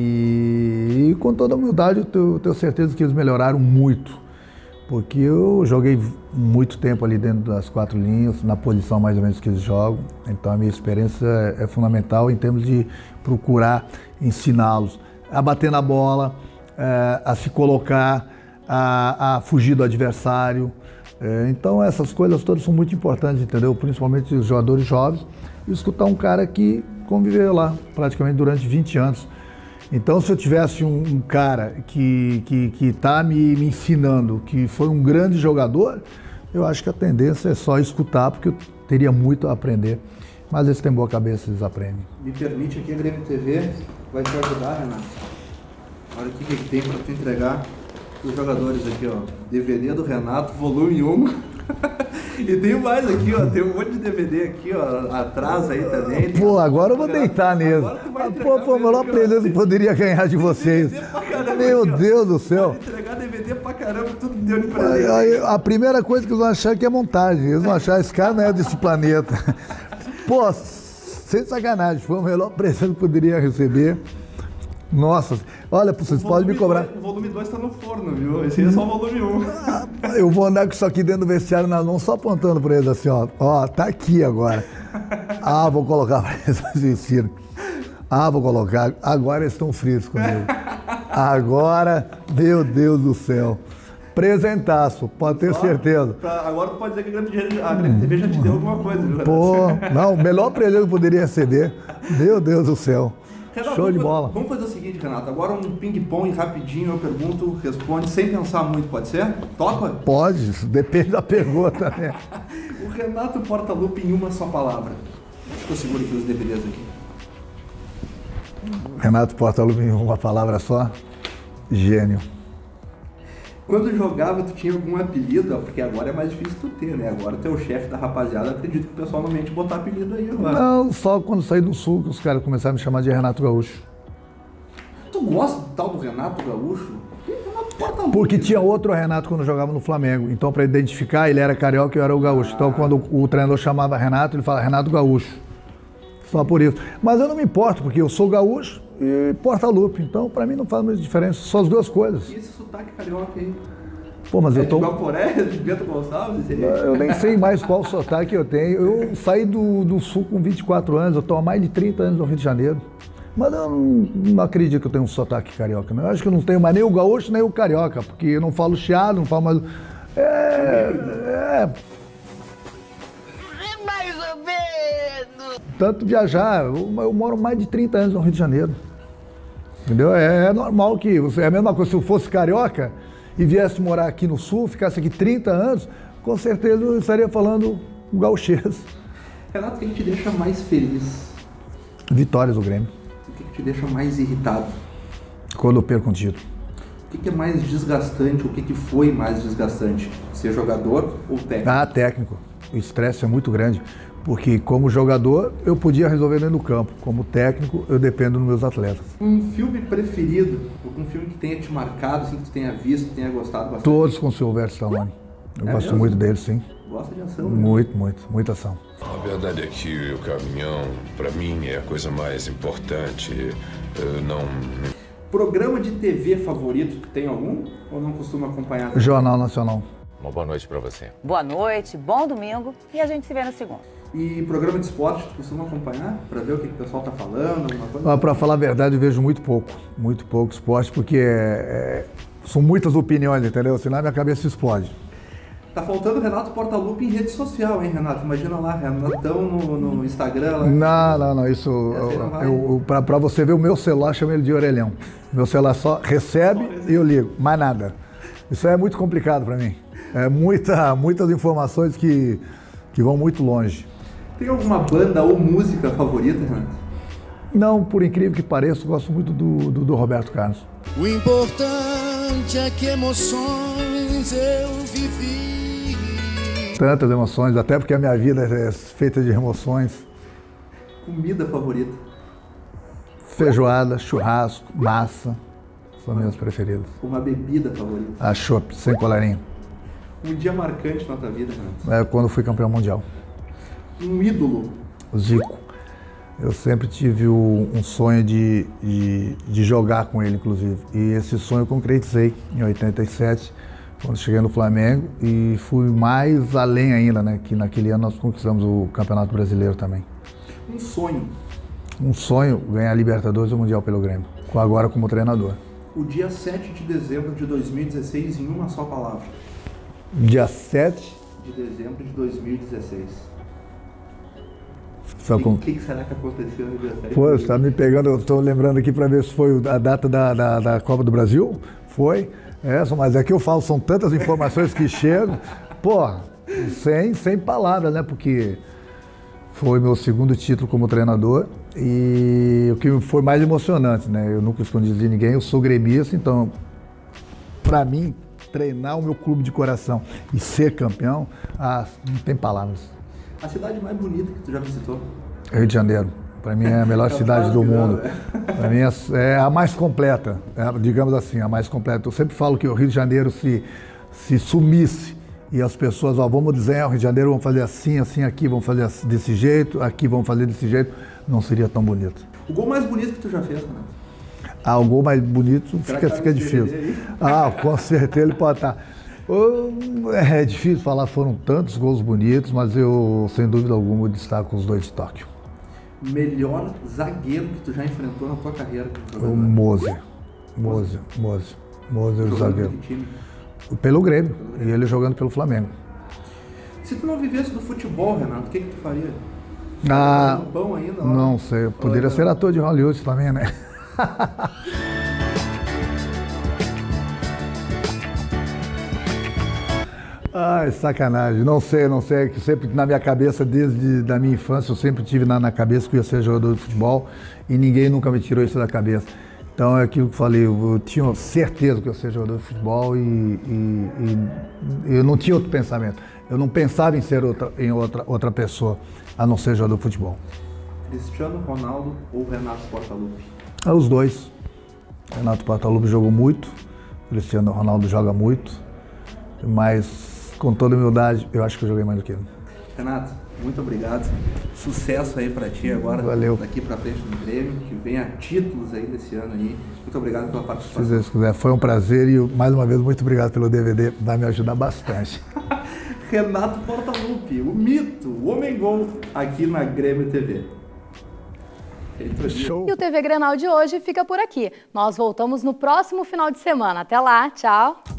e, e com toda a humildade eu tenho, eu tenho certeza que eles melhoraram muito. Porque eu joguei muito tempo ali dentro das quatro linhas, na posição mais ou menos que eles jogam. Então a minha experiência é fundamental em termos de procurar ensiná-los a bater na bola, a se colocar, a, a fugir do adversário. Então essas coisas todas são muito importantes, entendeu? Principalmente os jogadores jovens. E escutar um cara que conviveu lá praticamente durante vinte anos. Então, se eu tivesse um, um cara que que que está me, me ensinando, que foi um grande jogador, eu acho que a tendência é só escutar, porque eu teria muito a aprender. Mas eles têm boa cabeça, eles aprendem. Me permite aqui, a Grêmio T V vai te ajudar, Renato. Olha aqui o que tem para te entregar os jogadores aqui, ó. D V D do Renato, volume um. E tem mais aqui, ó, tem um monte de D V D aqui, ó, atrás aí também. Pô, agora eu vou deitar nele. Ah, pô, pô, o melhor presente que eu poderia ganhar de vocês. Meu Deus do céu. Pode entregar D V D pra caramba, tudo deu de presente. A primeira coisa que eles vão achar é que é montagem. Eles vão achar, esse cara não é desse planeta. Pô, sem sacanagem, foi o melhor presente que eu poderia receber. Nossa, olha, vocês podem me cobrar. O volume dois tá no forno, viu? Esse aí é só o volume um. Eu vou andar com isso aqui dentro do vestiário nas mãos, só apontando para eles assim, ó. Ó, tá aqui agora. Ah, vou colocar para eles assistirem. Ah, vou colocar. Agora eles estão frios comigo. Agora, meu Deus do céu. Presentaço, pode ter só certeza. Pra, agora tu pode dizer que a Grêmio, a Grêmio T V já te deu alguma coisa, viu? Pô, não, o melhor presente que eu poderia receber. Meu Deus do céu. Renato, show de vamos, bola. Vamos fazer o seguinte, Renato. Agora um ping-pong rapidinho, eu pergunto, responde sem pensar muito, pode ser? Topa? Pode, depende da pergunta, né? O Renato Portaluppi em uma só palavra. Acho que eu seguro aqui os D V Ds aqui. Renato Portaluppi em uma palavra só? Gênio. Quando jogava, tu tinha algum apelido? Porque agora é mais difícil tu ter, né? Agora tu é o chefe da rapaziada, acredito que o pessoal não mente botar apelido aí agora. Não, só quando saí do Sul que os caras começaram a me chamar de Renato Gaúcho. Tu gosta do tal do Renato Gaúcho? Renato Portaluppi. Porque tinha outro Renato quando jogava no Flamengo. Então, para identificar, ele era carioca e eu era o gaúcho. Ah. Então, quando o treinador chamava Renato, ele fala Renato Gaúcho. Só por isso. Mas eu não me importo, porque eu sou gaúcho e Portaluppi. Então, para mim, não faz muita diferença. Só as duas coisas. E esse sotaque carioca aí? Pô, mas é eu tô... de Guaporé, de Bento Gonçalves? Eu nem sei mais qual sotaque eu tenho. Eu saí do, do Sul com vinte e quatro anos. Eu estou há mais de trinta anos no Rio de Janeiro. Mas eu não, não acredito que eu tenho um sotaque carioca. Não. Eu acho que eu não tenho mais nem o gaúcho, nem o carioca. Porque eu não falo chiado, não falo mais... É... é... Mais ou menos. Tanto viajar, eu, eu moro mais de trinta anos no Rio de Janeiro. Entendeu? É, é normal que... É a mesma coisa, se eu fosse carioca e viesse morar aqui no Sul, ficasse aqui trinta anos, com certeza eu estaria falando um gauchês. Renato, o que, que te deixa mais feliz? Vitórias do Grêmio. O que, que te deixa mais irritado? Quando eu perco um título. O que, que é mais desgastante? O que, que foi mais desgastante? Ser jogador ou técnico? Ah, técnico. O estresse é muito grande, porque como jogador eu podia resolver dentro do campo, como técnico eu dependo dos meus atletas. Um filme preferido, algum filme que tenha te marcado, assim, que tu tenha visto, que tenha gostado bastante? Todos com o Sylvester Stallone. Eu é gosto mesmo? muito dele, sim. Gosta de ação? Né? Muito, muito, muita ação. A verdade é que o caminhão, para mim, é a coisa mais importante. Eu não... Programa de T V favorito, tu tem algum? Ou não costuma acompanhar? Jornal Nacional. Uma boa noite para você. Boa noite, bom domingo e a gente se vê na segunda. E programa de esporte, tu costuma acompanhar para ver o que, que o pessoal tá falando? Ah, para falar a verdade, eu vejo muito pouco, muito pouco esporte, porque é, é, são muitas opiniões, entendeu? Senão a minha cabeça explode. Tá faltando Renato Portaluppi em rede social, hein, Renato? Imagina lá, Renatão no, no Instagram. Lá. Não, não, não, isso, para você ver o meu celular, chama ele de orelhão. Meu celular só recebe e eu ligo, mais nada. Isso é muito complicado para mim. É muita, muitas informações que, que vão muito longe. Tem alguma banda ou música favorita, Renato? Não, por incrível que pareça, eu gosto muito do, do, do Roberto Carlos. O importante é que emoções eu vivi. Tantas emoções, até porque a minha vida é feita de emoções. Comida favorita? Feijoada, churrasco, massa, são minhas preferidas. Uma bebida favorita? A chopp, sem colarinho. Um dia marcante na tua vida, Renato? É quando fui campeão mundial. Um ídolo? O Zico. Eu sempre tive o, um sonho de, de, de jogar com ele, inclusive. E esse sonho eu concretizei em oitenta e sete, quando cheguei no Flamengo. E fui mais além ainda, né? Que naquele ano nós conquistamos o Campeonato Brasileiro também. Um sonho? Um sonho, ganhar a Libertadores e o Mundial pelo Grêmio. Agora como treinador. O dia sete de dezembro de dois mil e dezesseis, em uma só palavra. Dia sete de dezembro de dois mil e dezesseis. O com... que, que será que aconteceu no dia sete? Pô, você tá me pegando, eu tô lembrando aqui para ver se foi a data da, da, da Copa do Brasil. Foi essa, mas é que eu falo, são tantas informações que chegam. Pô, sem, sem palavras, né? Porque foi meu segundo título como treinador e o que foi mais emocionante, né? Eu nunca escondi de ninguém, eu sou gremista, então, para mim, treinar o meu clube de coração e ser campeão, ah, não tem palavras. A cidade mais bonita que tu já visitou? Rio de Janeiro. Para mim é a melhor cidade do mundo. Para mim é, é a mais completa, é, digamos assim, a mais completa. Eu sempre falo que o Rio de Janeiro se, se sumisse e as pessoas, ó, vamos desenhar o Rio de Janeiro, vamos fazer assim, assim, aqui, vamos fazer desse jeito, aqui vamos fazer desse jeito, não seria tão bonito. O gol mais bonito que tu já fez, Renato? Ah, o gol mais bonito fica, fica difícil. Ah, com certeza ele pode estar. É difícil falar, foram tantos gols bonitos, mas eu, sem dúvida alguma, destaco os dois de Tóquio. Melhor zagueiro que tu já enfrentou na tua carreira? O Moser. Moser, Moser. Moser, o zagueiro. Pelo Grêmio, e ele jogando pelo Flamengo. Se tu não vivesse do futebol, Renato, o que, que tu faria? Ah, no pão ainda, não sei, eu poderia ser ator de Hollywood também, né? Ai, sacanagem. Não sei, não sei. Que sempre na minha cabeça, desde da minha infância, eu sempre tive na, na cabeça que eu ia ser jogador de futebol e ninguém nunca me tirou isso da cabeça. Então é aquilo que eu falei, eu, eu tinha certeza que eu ia ser jogador de futebol e, e, e eu não tinha outro pensamento. Eu não pensava em ser outra, em outra, outra pessoa, a não ser jogador de futebol. Cristiano Ronaldo ou Renato Portaluppi? É os dois. Renato Portaluppi jogou muito, Cristiano Ronaldo joga muito, mas com toda humildade, eu acho que eu joguei mais do que ele. Renato, muito obrigado. Sucesso aí pra ti agora. Valeu. Daqui pra frente no Grêmio, que venha títulos aí desse ano aí. Muito obrigado pela participação. Se Deus quiser, foi um prazer e mais uma vez muito obrigado pelo D V D, vai me ajudar bastante. Renato Portaluppi, o mito, o homem gol aqui na Grêmio T V. Show. E o T V Grenal de hoje fica por aqui. Nós voltamos no próximo final de semana. Até lá, tchau!